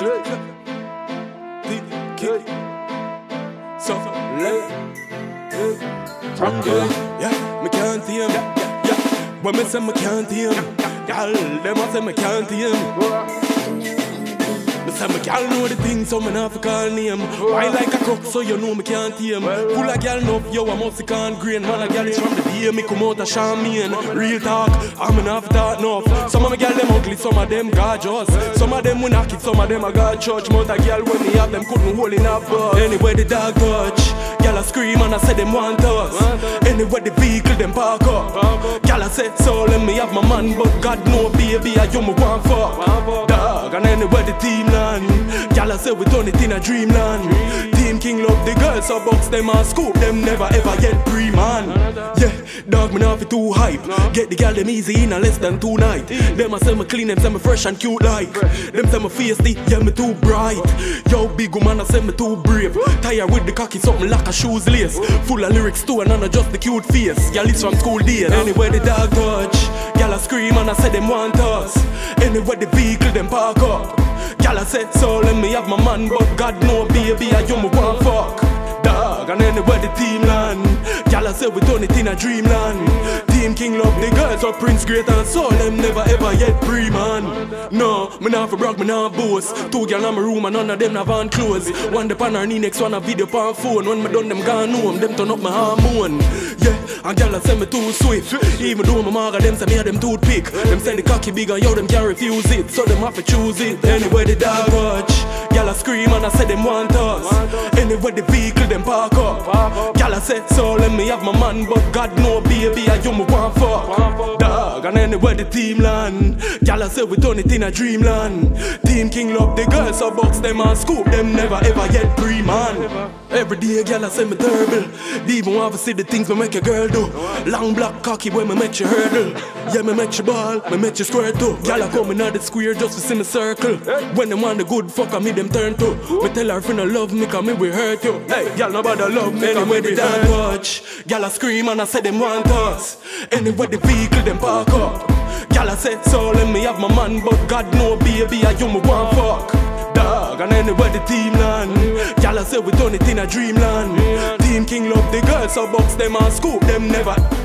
click, kick, so late. Yeah, me can't hear him. Yeah, when me say me can't hear him, y'all them a say me can't hear him. Me say me gal know the thing, so me not fi call name. Why like a crook, so you know me can't tame. Full of gal enough, yo, I must be can grain. Man, a gal is from the day me come out of Charmaine. Real talk, I'm enough talk enough. Some of me gal them ugly, some of them gorgeous. Some of them we knock it, some of them I got church. Most a gal when me have them couldn't hold in a bus. Anyway the dog touch, gal a scream and I say them want us. Anyway the vehicle them park up. Gal a say so, let me have my man, but God know baby, I you me want fuck. Dog, and anyway the team land. Y'all say we done it in a dreamland. Team King love the girls, so box them and scoop them never ever get pre-man. Yeah, dog me not fi too hype. Get the gal them easy in a less than 2 nights. Them a say me clean, them say me fresh and cute like. Them say me feisty, yeah me too bright. Yo big woman I say me too brave. Tired with the cocky something like a shoes lace. Full of lyrics too and not just the cute face. Y'all is from school days. Anyway the dog touch, y'all a scream and I say them want us. Anyway the vehicle them park up. Y'all a say so, let me have my man, but God know baby, I you me want fuck. Dog, and anyway the team land. Y'all a say we done it in a dreamland. Team King love the girls, so Prince great and so them never ever yet pre-man. No, me not for brag, me not boast. 2 girl in my room and none of them have on clothes. One dep on her knee, next one a video on phone. When me done them gone home, them turn up my hormone. Yeah, and y'all a say me too swift. Even though my maga them say me a them toothpick. Them say the cocky big and yo them can't refuse it, so them have to choose it. Anyway the dog watch, y'all a scream and I say them want us. Anyway the vehicle them park up. Y'all a say so, let me have my man, but God know baby, I you me want fuck. Dog, and anyway the team land. Y'all a say we done it in a dreamland. Team King love the girls, so box them and scoop them never ever yet pre-man. Every day y'all a say me terrible. They even want to see the things me make a girl do. Long black cocky when me make you hurdle. Yeah, me make you ball, me make you squirt too. Y'all a come in the square just to see me circle. When them want the good fuck, I me them turn to. Me tell her friend I love me, cause me will hurt you. Hey, y'all nobody love me, anyway the dog watch. Y'all a scream and I say them want us. Anyway the vehicle them park up. Y'all a say so, let me have my man, but God know baby, I you me want fuck. Dog, and anyway the team land. Y'all a say we done it in a dreamland. Team King love the girls, so box them and scoop them never.